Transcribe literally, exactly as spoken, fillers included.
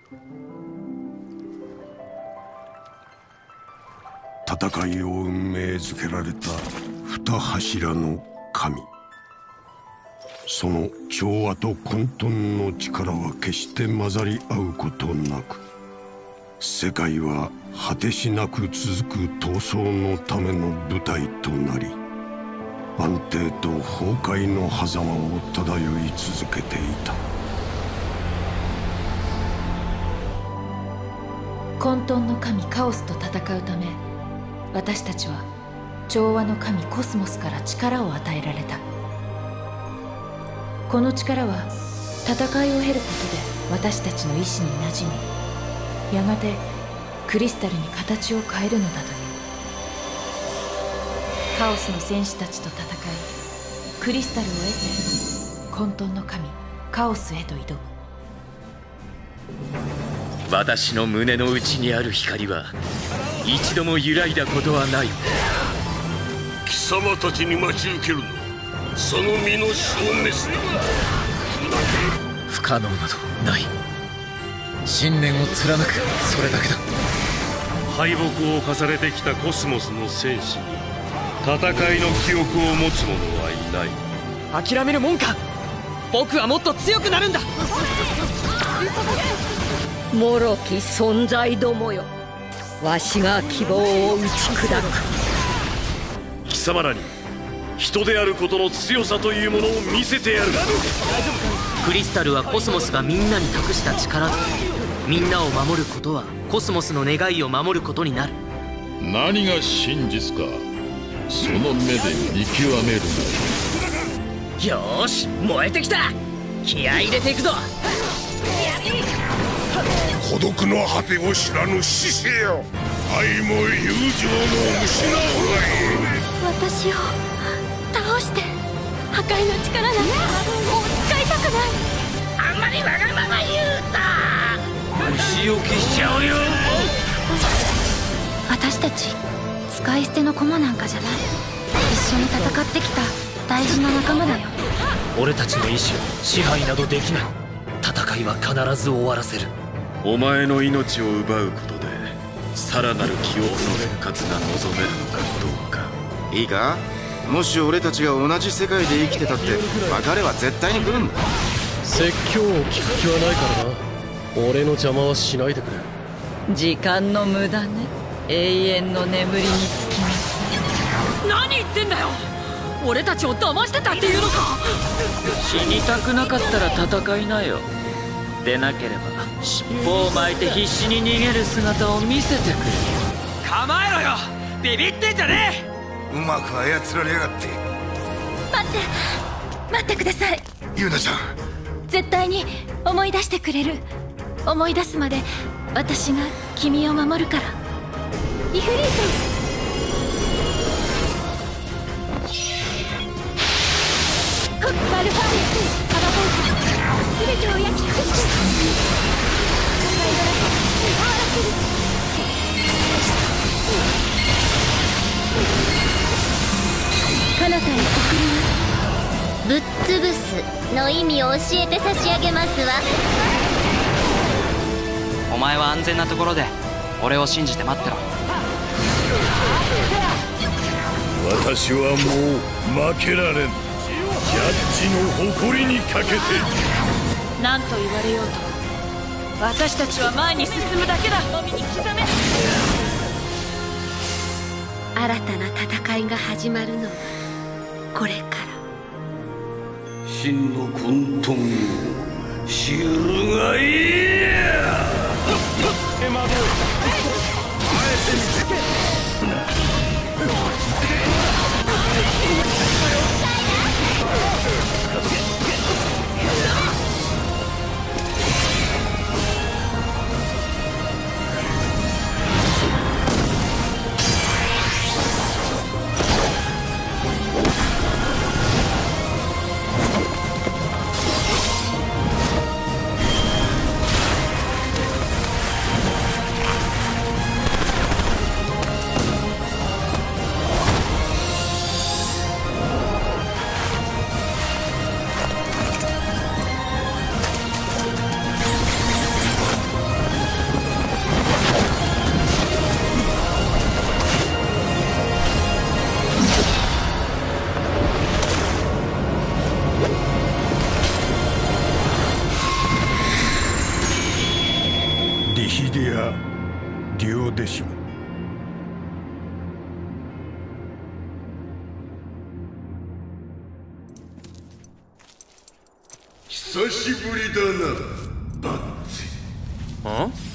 戦いを運命づけられた二柱の神。その調和と混沌の力は決して混ざり合うことなく、世界は果てしなく続く闘争のための舞台となり、安定と崩壊の狭間を漂い続けていた。 混沌の神カオスと戦うため、私たちは調和の神コスモスから力を与えられた。この力は戦いを経ることで私たちの意志に馴染み、やがてクリスタルに形を変えるのだという。カオスの戦士たちと戦い、クリスタルを得て混沌の神カオスへと挑む。 私の胸の内にある光は一度も揺らいだことはない。 貴様たちに待ち受けるのその身の消滅だ。 不可能などない。信念を貫く、それだけだ。 敗北を重ねてきたコスモスの戦士に戦いの記憶を持つ者はいない。 諦めるもんか。僕はもっと強くなるんだ。 脆き存在どもよ、わしが希望を打ち砕く。 貴様らに人であることの強さというものを見せてやる。 クリスタルはコスモスがみんなに託した力だ。みんなを守ることはコスモスの願いを守ることになる。 何が真実か、その目で見極めるの。よーし、燃えてきた。気合い入れていくぞ。 孤独の果てを知らぬ死生よ、愛も友情も失うがいい。 私を倒して破壊の力なんてもう使いたくない。 あんまりわがまま言うた。 虫置きしちゃうよ。 私たち使い捨ての駒なんかじゃない。一緒に戦ってきた大事な仲間だよ。 俺たちの意志を支配などできない。戦いは必ず終わらせる。 お前の命を奪うことでさらなる記憶の復活が望めるのかどうか。 いいか、もし俺たちが同じ世界で生きてたって別れは絶対に来るんだ。 説教を聞く気はないからな。俺の邪魔はしないでくれ。 時間の無駄ね。永遠の眠りにつきます。 何言ってんだよ。俺たちを騙してたっていうのか。死にたくなかったら戦いなよ。でなければ尻尾を巻いて必死に逃げる姿を見せてくれ。構えろよ、ビビってんじゃねえ。 うまく操られやがって。 待って待ってください。 ユナちゃん、 絶対に思い出してくれる。思い出すまで私が君を守るから。イフリート。マルファーレスカラボイス全てを焼き尽くして彼方へ送ります。 ぶっつぶすの意味を教えて差し上げますわ。 お前は安全なところで俺を信じて待ってろ。 私はもう負けられん。ジャッジの誇りにかけて。 何と言われようと私たちは前に進むだけだ。耳に刻め。新たな戦いが始まるのはこれから。 真の混沌を知るがいい。 シディア・デュオデシモ。 久しぶりだな、バッツィ。 ん？